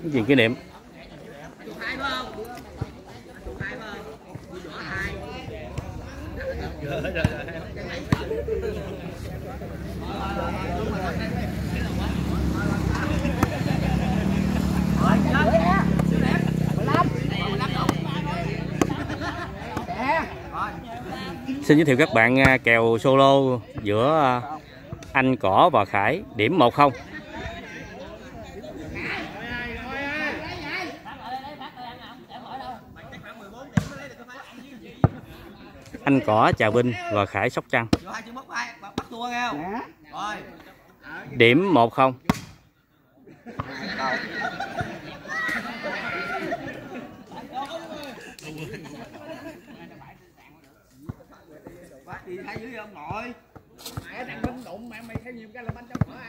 Gì kỷ niệm? Xin giới thiệu các bạn kèo solo giữa Anh Cỏ và Khải, điểm 1-0. Anh Cỏ Trà Vinh và Khải Sóc Trăng. Điểm 1-0. Thì thấy dưới ông nội. Mẹ thằng Vinh đụng mẹ mày theo nhiều cái là bánh trong cửa ai.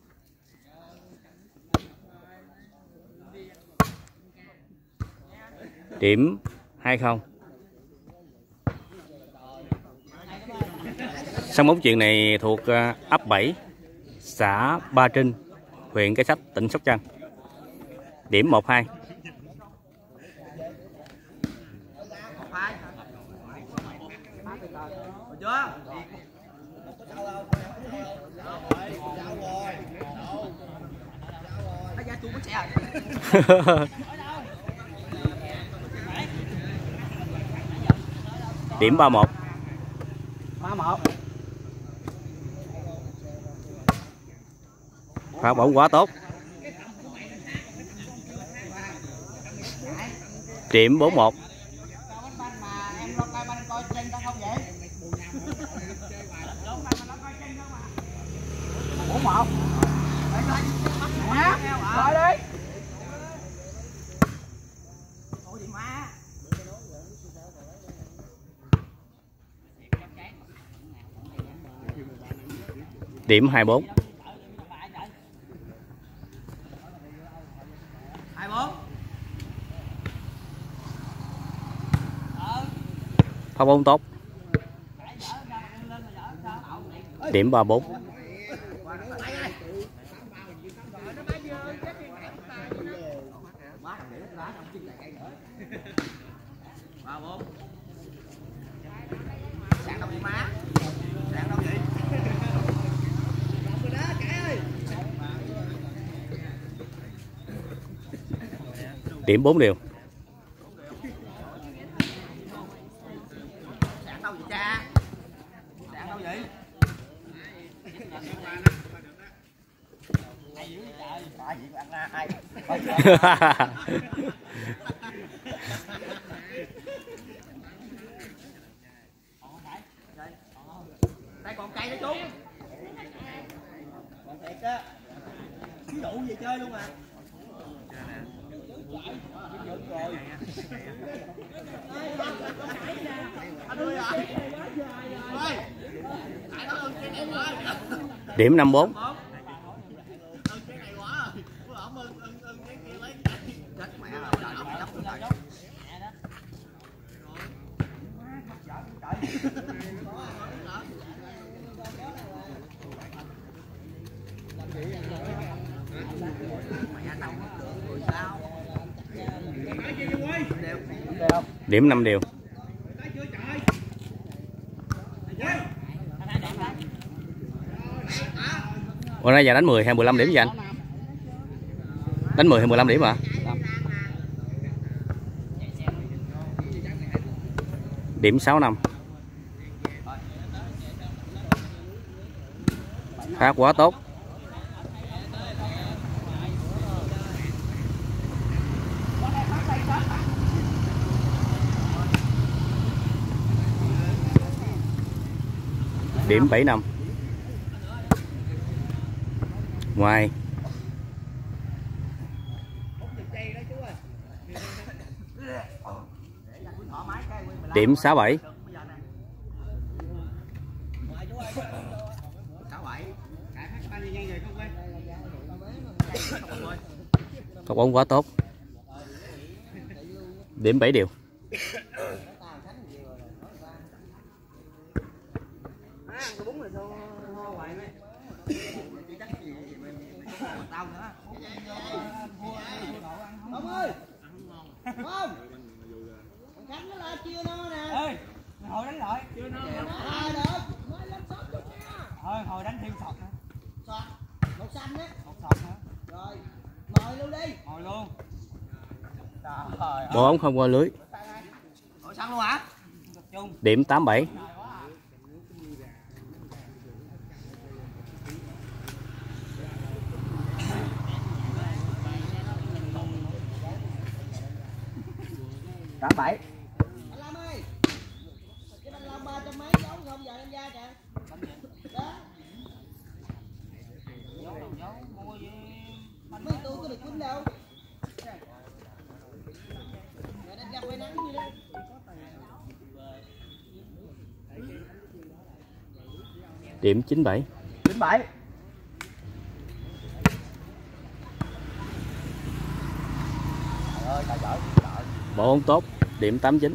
Điểm 2-0. Sân bóng chuyền này thuộc ấp 7, xã Ba Trinh, huyện Cái Sách, tỉnh Sóc Trăng. Điểm 1-2. Điểm 3-1. 3-1. Pha bóng quá tốt. Điểm 4-1. 4-1. Rồi đi. Điểm 24. 24. Pha bóng tốt. Điểm 34. Điểm 4 điều. Đây còn cây nữa chú. Còn thiệt á. Ví dụ về chơi luôn à. Điểm 54. Điểm 5 điều. Hôm nay giờ đánh 10 hay 15 điểm vậy anh? Đánh 10 hay 15 điểm hả? Điểm 65. Khá quá tốt. Điểm 75. Ngoài. Điểm 67. Phát bóng quá tốt. Điểm 7 điều. Ngồi luôn. Bộ ống không qua lưới. Ngồi sẵn luôn hả? Điểm 87. Tám bảy. Điểm 97. 97. Bộ ống tốt. Điểm 89.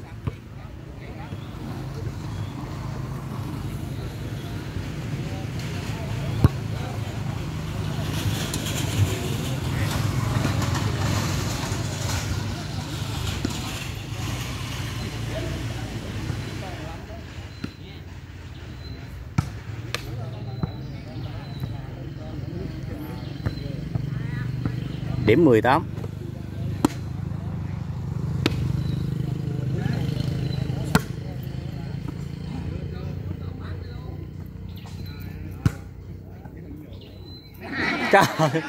Điểm 18. Trời.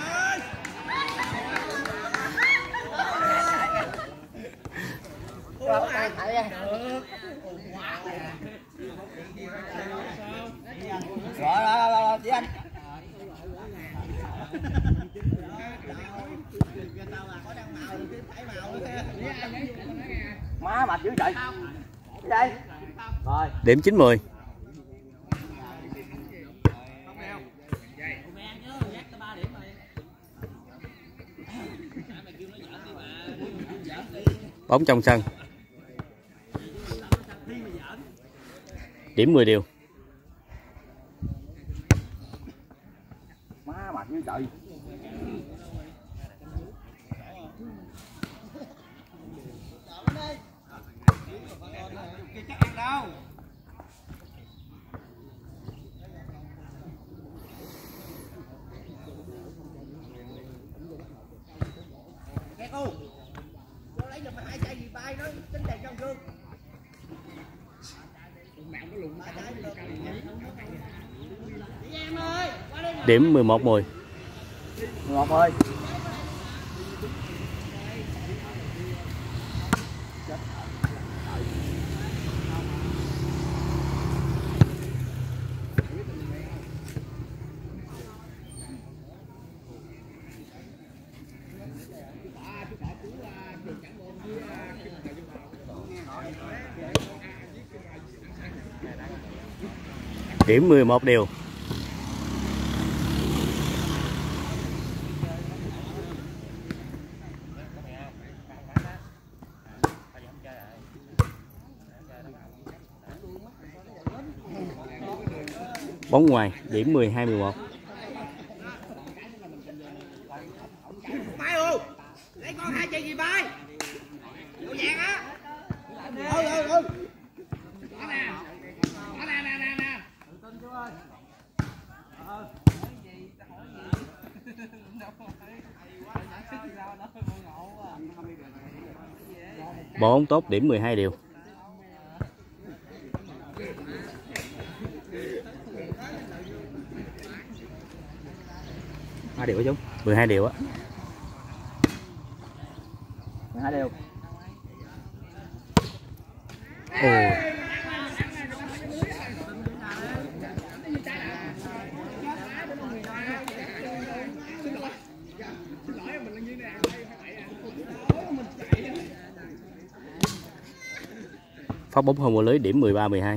Rồi đi anh. Má mệt dữ trời. Đây. Rồi. Điểm 90. Bóng trong sân. Điểm 10 điều. Má mệt dữ trời. Chắc ăn đâu. Nghe cô. Cô lấy giùm 2 chai gì bay nói tính tiền trong gương. Điểm 11-10. 11 ơi. Điểm 11 điều. Bóng ngoài. Điểm 12-11. Mai ơi, lấy con 2 chai gì bay. Đồ vàng á. Đó nè. Đó nè. Tin chú ơi. Bộ ống tốt. Điểm 12 điều. Hai điều hả chú? 12 điều á. 12 điều. Ồ. Phát bóng không qua lưới. Điểm 13-12.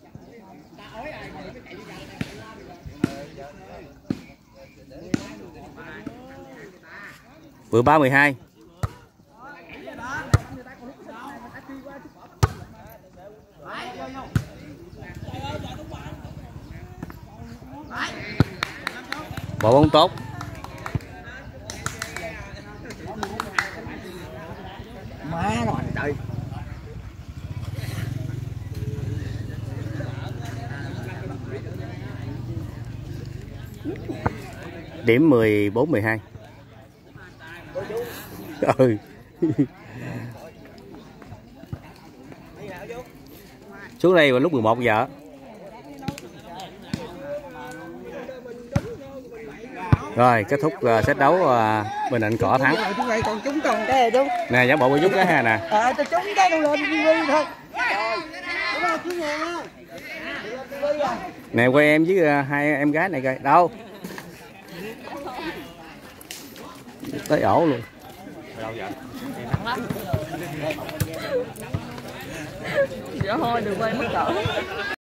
Vừa 3-12. Bộ bóng tốt. Má nó mạnh trời. Điểm 14-12. Ừ. Xuống đây vào lúc 11 giờ. Rồi kết thúc set đấu Bình Định Cỏ thắng. Còn chúng còn cái đúng. Nè giả bộ giúp cái ha nè. Tôi trúng cái con lên TV thôi. Nè quay em với hai em gái này coi. Đâu? Tới ổ luôn. Dạ thôi đừng quay mất cỡ.